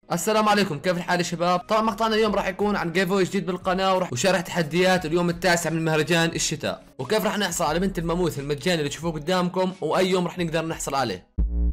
السلام عليكم، كيف الحال يا شباب؟ طبعا مقطعنا اليوم راح يكون عن جيفوي جديد بالقناه وشرح تحديات اليوم التاسع من مهرجان الشتاء، وكيف راح نحصل على بنت الماموث المجاني اللي تشوفوه قدامكم، واي يوم راح نقدر نحصل عليه.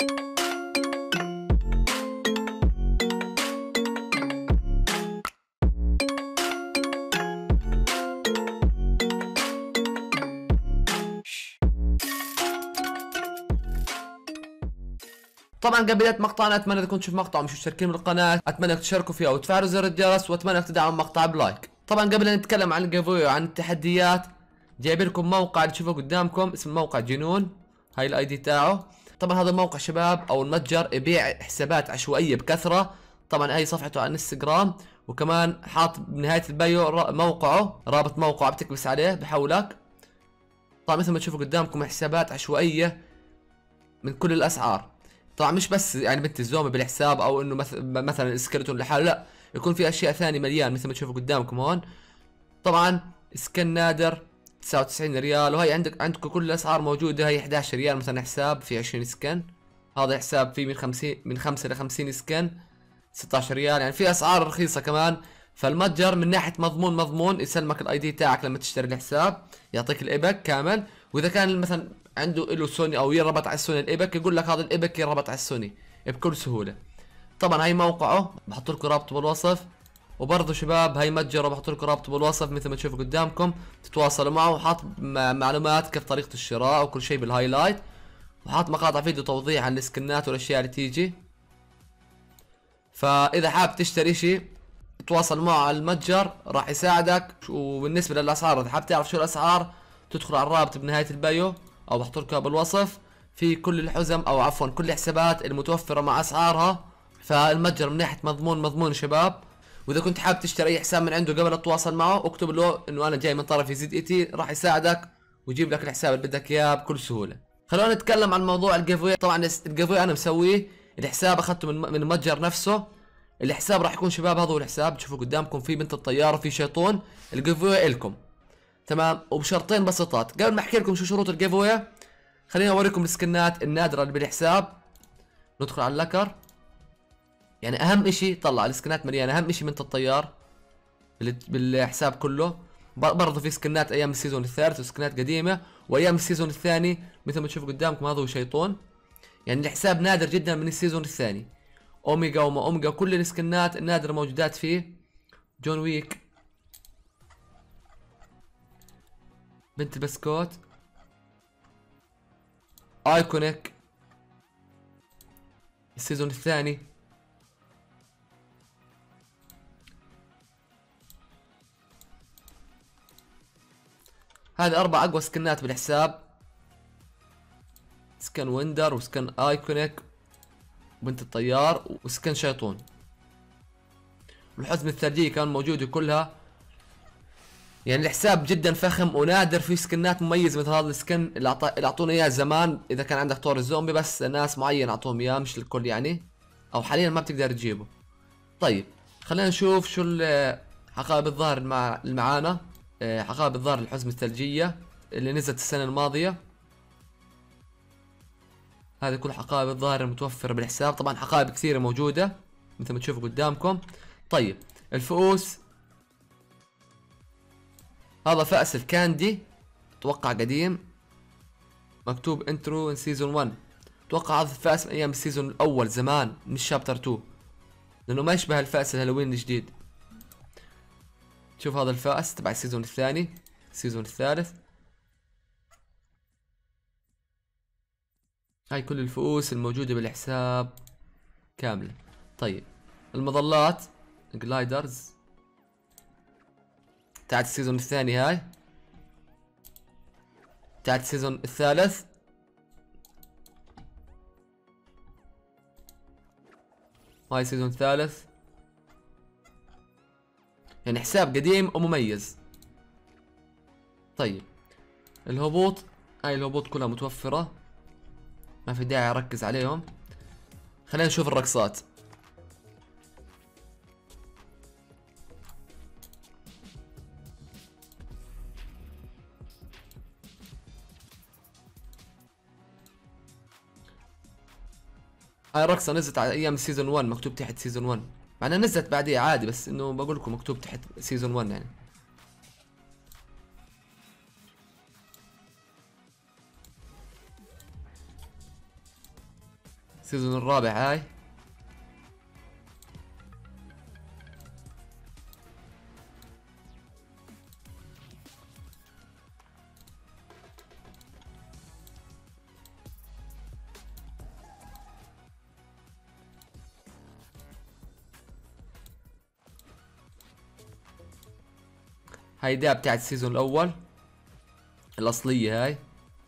طبعا قبل بدايه مقطعنا اتمنى اذا كنتوا تشوفوا مقطع ومش مشتركين بالقناه اتمنى انك تشتركوا فيها وتفعلوا زر الجرس، واتمنى انك تدعموا المقطع بلايك. طبعا قبل ان نتكلم عن الجيفوي وعن التحديات جايب لكم موقع اللي تشوفوه قدامكم، اسم الموقع جنون، هاي الاي دي تاعه. طبعا هذا الموقع شباب او المتجر يبيع حسابات عشوائيه بكثره. طبعا هي صفحته على الانستغرام، وكمان حاط بنهايه البايو موقعه، رابط موقعه بتكبس عليه بحولك. طبعا مثل ما تشوفوا قدامكم حسابات عشوائيه من كل الاسعار. طبعا مش بس يعني بنت الزومبي بالحساب او انه مثلا السكeleton لحاله، لا، يكون في اشياء ثانيه مليان مثل ما تشوفوا قدامكم هون. طبعا سكن نادر 99 ريال، وهي عندكم كل الاسعار موجوده. هي 11 ريال مثلا حساب في 20 سكن، هذا حساب فيه من 5 ل 50 سكن 16 ريال، يعني في اسعار رخيصه كمان. فالمتجر من ناحيه مضمون يسلمك الاي دي تاعك لما تشتري الحساب، يعطيك الايبك كامل. واذا كان مثلا عنده له سوني او يربط على السوني الايبك، يقول لك هذا الايبك يربط على السوني بكل سهوله. طبعا هاي موقعه بحط لكم رابطه بالوصف، وبرضه شباب هاي متجره بحط لكم رابطه بالوصف مثل ما تشوفوا قدامكم، تتواصلوا معه. وحاط معلومات كيف طريقه الشراء وكل شيء بالهايلايت، وحاط مقاطع فيديو توضيح عن السكنات والاشياء اللي تيجي. فاذا حاب تشتري شيء تواصل معه على المتجر راح يساعدك. وبالنسبه للاسعار اذا حاب تعرف شو الاسعار تدخل على الرابط بنهايه البايو او بحط لكم بالوصف، في كل الحزم او عفوا كل الحسابات المتوفره مع اسعارها. فالمتجر من ناحيه مضمون شباب. واذا كنت حاب تشتري اي حساب من عنده قبل لا تتواصل معه اكتب له انه انا جاي من طرف يزيد اي تي، راح يساعدك ويجيب لك الحساب اللي بدك اياه بكل سهوله. خلونا نتكلم عن موضوع الجيفوي. طبعا الجيفوي انا مسويه، الحساب اخذته من المتجر نفسه. الحساب راح يكون شباب هذا هو الحساب، تشوفوا قدامكم في بنت الطياره وفي شيطان. الجيفوي الكم تمام، وبشرطين بسيطات. قبل ما احكي لكم شو شروط الجيفوي خليني اوريكم السكنات النادره اللي بالحساب. ندخل على اللكر، يعني اهم اشي طلع السكنات مليانه. اهم اشي بنت الطيار بالحساب كله. برضه في سكنات ايام السيزون الثالث وسكنات قديمه، وايام السيزون الثاني مثل ما تشوفوا قدامكم هذا هو شيطان. يعني الحساب نادر جدا من السيزون الثاني. اوميجا وما اوميجا كل السكنات النادره موجودات فيه. جون ويك، بنت البسكوت، ايكونيك السيزون الثاني. هذه 4 اقوى سكنات بالحساب، سكن ويندر وسكن ايكونيك بنت الطيار وسكن شيطان. والحزمة الثلجية كان موجودة كلها. يعني الحساب جدا فخم ونادر، في سكنات مميزة مثل هذا السكن اللي اعطونا اياه زمان اذا كان عندك طور الزومبي، بس ناس معين اعطوهم اياه مش الكل يعني، او حاليا ما بتقدر تجيبه. طيب خلينا نشوف شو حقائب الظاهر اللي معانا. حقائب الظاهر الحزمة الثلجية اللي نزلت السنة الماضية. هذه كل حقائب الظاهر المتوفرة بالحساب. طبعا حقائب كثيرة موجودة مثل ما تشوفوا قدامكم. طيب الفؤوس، هذا فأس الكاندي اتوقع قديم، مكتوب انترو ان سيزون 1. اتوقع هذا الفأس من ايام السيزون الاول زمان مش شابتر 2، لانه ما يشبه الفأس الهالوين الجديد. شوف هذا الفأس تبع السيزون الثاني السيزون الثالث. هاي كل الفؤوس الموجودة بالحساب كاملة. طيب المظلات جلايدرز بتاعت السيزون الثاني، هاي بتاعت السيزون الثالث. هاي السيزون الثالث، يعني حساب قديم ومميز. طيب الهبوط، هاي الهبوط كلها متوفرة ما في داعي اركز عليهم. خلينا نشوف الرقصات. هاي رقصة نزلت على ايام السيزون 1، مكتوب تحت سيزون 1. مع انها نزلت بعديها عادي، بس انه بقول لكم مكتوب تحت سيزون 1 يعني. السيزون الرابع هاي. هاي ده بتاعت السيزون الاول الاصلية هاي.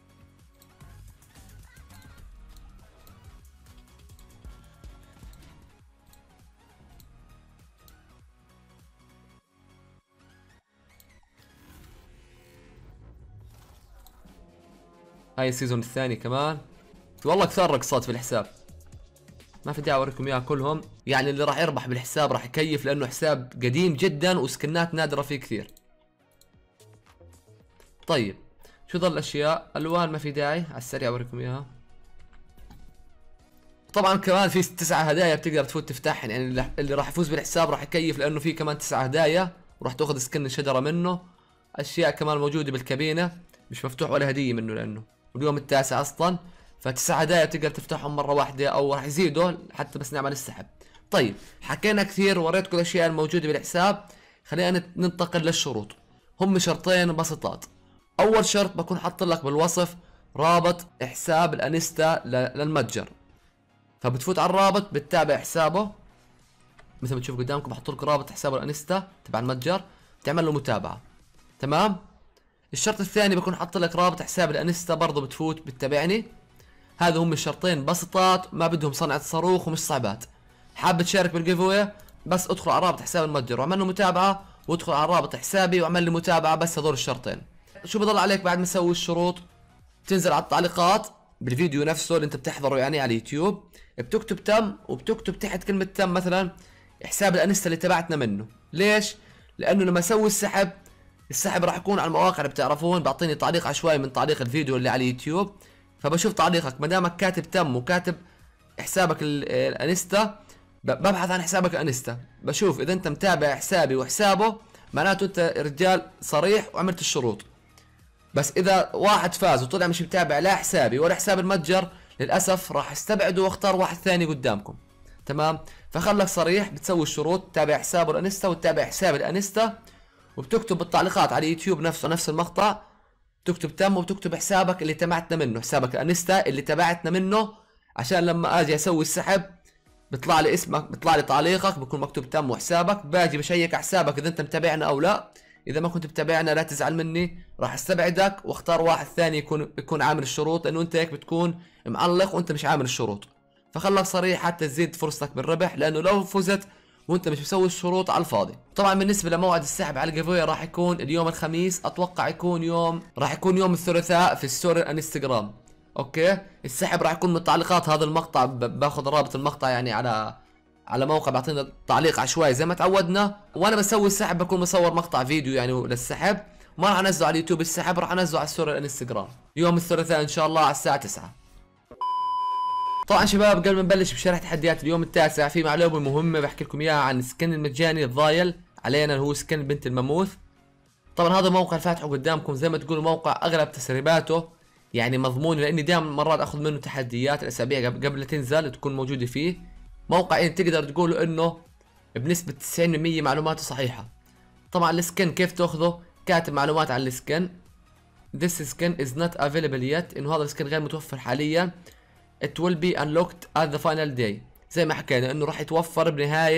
هاي السيزون الثاني كمان. والله كثار رقصات في الحساب، ما في داعي اوريكم اياها كلهم. يعني اللي راح يربح بالحساب راح يكيف، لانه حساب قديم جدا وسكنات نادرة فيه كثير. طيب شو ظل الاشياء؟ الوان ما في داعي، على السريع اوريكم اياها. طبعا كمان في 9 هدايا بتقدر تفوت تفتحهم، يعني اللي راح يفوز بالحساب راح يكيف، لانه في كمان 9 هدايا وراح تاخذ سكن شجرة منه. اشياء كمان موجودة بالكابينة، مش مفتوح ولا هدية منه لانه اليوم التاسع اصلا. ف9 هدايا تقدر تفتحهم مرة واحدة، او راح يزيدوا حتى بس نعمل السحب. طيب حكينا كثير ووريتكم الاشياء الموجودة بالحساب، خلينا ننتقل للشروط. هم شرطين بسيطات. اول شرط بكون حاط لك بالوصف رابط حساب الانستا للمتجر، فبتفوت على الرابط بتتابع حسابه مثل ما تشوف قدامكم، بحط لكم رابط حساب الانستا تبع المتجر، بتعمل له متابعة. تمام. الشرط الثاني بكون حاط لك رابط حساب الانستا برضه، بتفوت بتتابعني. هذا هم الشرطين بسيطات، ما بدهم صنعة صاروخ ومش صعبات. حاب تشارك بالجيف بس ادخل على رابط حساب المتجر واعمل له متابعة، وادخل على رابط حسابي واعمل لي متابعة. بس هذول الشرطين. شو بضل عليك بعد ما تسوي الشروط؟ تنزل على التعليقات بالفيديو نفسه اللي انت بتحضره يعني على اليوتيوب، بتكتب تم، وبتكتب تحت كلمة تم مثلا حساب الانستا اللي تبعتنا منه. ليش؟ لانه لما اسوي السحب راح يكون على المواقع اللي بتعرفون، بعطيني تعليق عشوائي من تعليق الفيديو اللي على اليوتيوب، فبشوف تعليقك. ما دامك كاتب تم وكاتب حسابك الانستا، ببحث عن حسابك الانستا، بشوف اذا انت متابع حسابي وحسابه، معناته انت رجال صريح وعملت الشروط. بس اذا واحد فاز وطلع مش متابع لا حسابي ولا حساب المتجر، للاسف راح استبعده واختار واحد ثاني قدامكم. تمام. فخلك صريح، بتسوي الشروط، تتابع حسابه الانستا وتتابع حساب الانستا، وبتكتب بالتعليقات على اليوتيوب نفسه نفس المقطع، تكتب تم وبتكتب حسابك اللي تبعتنا منه، حسابك الانستا اللي تبعتنا منه، عشان لما اجي اسوي السحب بيطلع لي اسمك، بيطلع لي تعليقك، بيكون مكتوب تم وحسابك. باجي بشيك على حسابك اذا انت متابعنا او لا. اذا ما كنت متابعنا لا تزعل مني، راح استبعدك واختار واحد ثاني يكون عامل الشروط، لانه انت هيك بتكون معلق وانت مش عامل الشروط. فخلك صريح حتى تزيد فرصتك بالربح، لانه لو فزت وانت مش مسوي الشروط على الفاضي. طبعا بالنسبه لموعد السحب على الجيفوي راح يكون اليوم الخميس، اتوقع راح يكون يوم الثلاثاء في ستوري الانستغرام. اوكي. السحب راح يكون من تعليقات هذا المقطع، باخذ رابط المقطع يعني على موقع بيعطينا تعليق عشوائي زي ما تعودنا، وانا بسوي السحب بكون مصور مقطع فيديو يعني للسحب، ما راح انزله على اليوتيوب السحب، راح انزله على ستوري الانستغرام يوم الثلاثاء ان شاء الله على الساعه 9. طبعا شباب قبل ما نبلش بشرح تحديات اليوم التاسع، في معلومه مهمه بحكي لكم اياها عن السكن المجاني الضايل علينا اللي هو سكن بنت الماموث. طبعا هذا موقع فاتحه قدامكم، زي ما تقولوا موقع اغلب تسريباته يعني مضمون، لاني دائما مرات اخذ منه تحديات الاسابيع قبل لا تنزل تكون موجوده فيه. موقع يعني تقدر تقولوا انه بنسبه 90% معلوماته صحيحه. طبعا السكن كيف تاخذه؟ كاتب معلومات عن السكن. This skin is not available yet، انه هذا السكن غير متوفر حاليا. It will be unlocked at the final day، زي ما حكينا انه راح يتوفر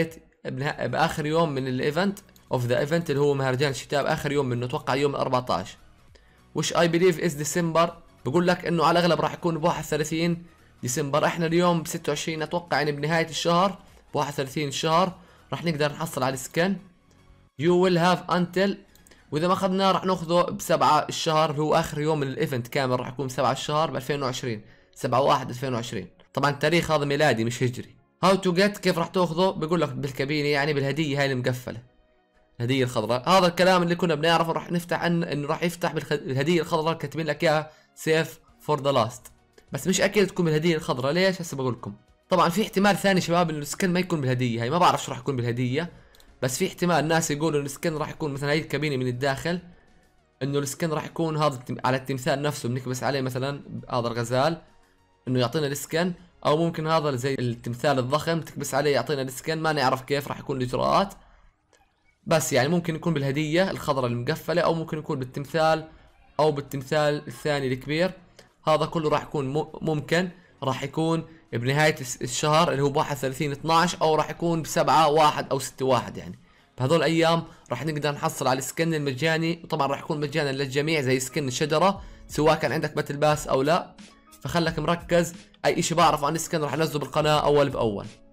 باخر يوم من الايفنت اوف ذا ايفنت اللي هو مهرجان الشتاء، باخر يوم منه اتوقع يوم ال 14، which I believe is December. بقول لك انه على الاغلب راح يكون ب 31 ديسمبر، احنا اليوم ب 26، اتوقع يعني بنهاية الشهر ب 31 الشهر راح نقدر نحصل على السكن. You will have until، واذا ما اخذناه راح ناخذه ب7 الشهر اللي هو اخر يوم من الايفنت كامل، راح يكون 7 الشهر ب 2020 7/1/2020. طبعا التاريخ هذا ميلادي مش هجري. هاو تو جيت، كيف راح تاخذه؟ بقول لك بالكابينه يعني بالهديه هاي المقفله، الهديه الخضراء. هذا الكلام اللي كنا بنعرفه راح نفتح انه راح يفتح بالهديه الخضراء، كاتبين لك اياها سيف فور ذا لاست، بس مش اكيد تكون بالهديه الخضراء. ليش؟ هسه بقول لكم. طبعا في احتمال ثاني شباب انه السكن ما يكون بالهديه، هي ما بعرف شو راح يكون بالهديه، بس في احتمال ناس يقولوا انه السكن راح يكون مثلا هي الكابينه من الداخل، انه السكن راح يكون هذا على التمثال نفسه، بنكبس عليه مثلا هذا الغزال انه يعطينا السكن، او ممكن هذا زي التمثال الضخم تكبس عليه يعطينا السكن، ما نعرف كيف راح يكون الاجراءات. بس يعني ممكن يكون بالهديه الخضراء المقفله، او ممكن يكون بالتمثال، او بالتمثال الثاني الكبير. هذا كله راح يكون ممكن راح يكون بنهايه الشهر اللي هو ب 31/12، او راح يكون ب7/1 او 6/1 يعني. بهذول الايام راح نقدر نحصل على السكن المجاني، وطبعا راح يكون مجانا للجميع زي سكن الشجره سواء كان عندك باتل باس او لا. فخلك مركز، اي اشي بعرف عن السكن راح انزله بالقناه اول باول.